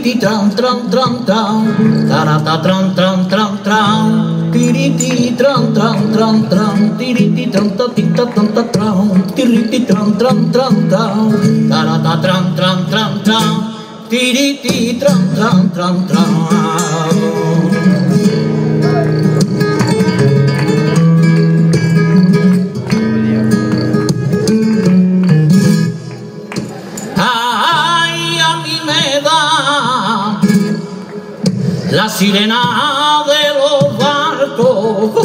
tiriti tran tran tran tran, tarata tran tran tran tran, tiriti tran tran tran tran, tiriti tran ta tita tran ta tran, tiriti tran tran tran tran, tarata tran tran tran tran, tiriti tran tran tran tran. La sirena de los barcos,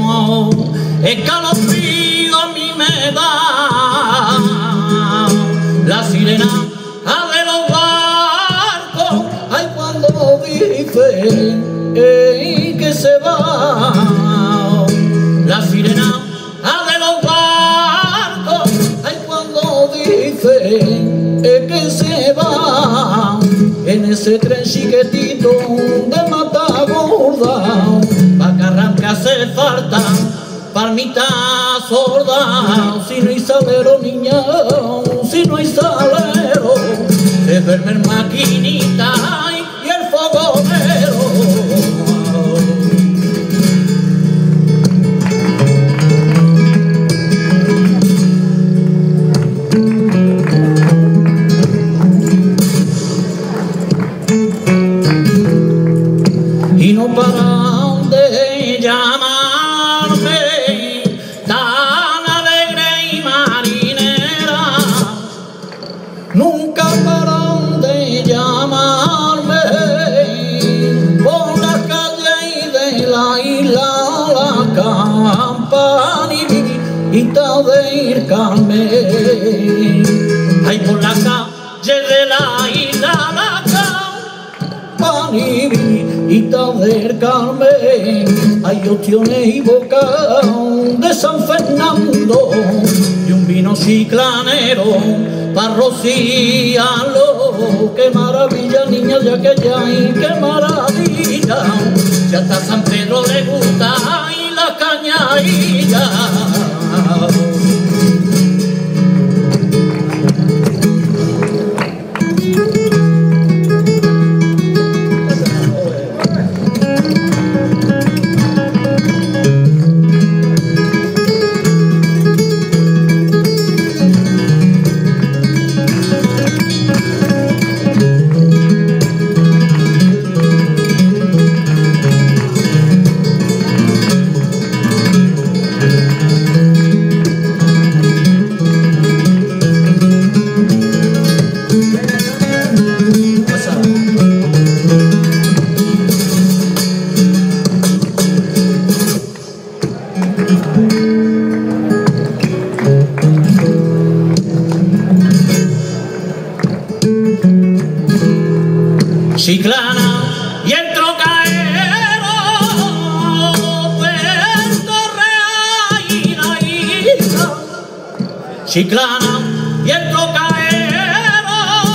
escalofrío a mí me da. La sirena de los barcos, ay, cuando dice que se va. La sirena de los barcos, ay, cuando dice que se va. En ese tren chiquitito de mata gorda, pa' que arranque hace falta palmita sorda. Si no hay salero, niña, si no hay salero, se duerme el maquinita y el fogonero. Y no paran de llamarme tan alegre y marinera, nunca paran de llamarme por la calle y de la isla la campanita del Carmen. Ay, por la calle de la isla la campanita del Carmen, hay ostiones y bocas de San Fernando y un vino chiclanero para rociarlo. Qué maravilla, niña, ya que ya hay, qué maravilla, ya hasta San Pedro le gusta y la cañadilla. Chiclana y el trocaero, Puerto Real y la isla. Chiclana y el trocaero,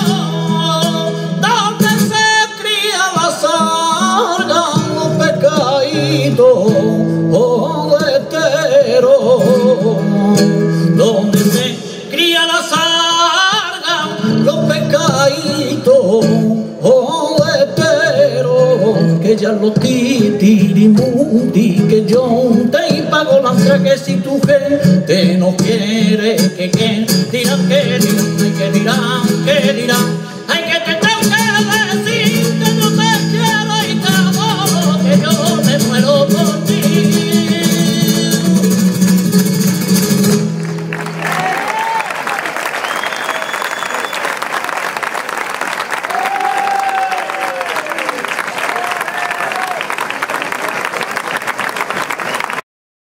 donde se cría la sarga, los pescaditos de estero. Donde se cría la sarga, los pescaditos que ya los titirimuti, que yo te pago la entrada, que si tu gente no quiere, que dirán, que dirán, que dirán, que dirán.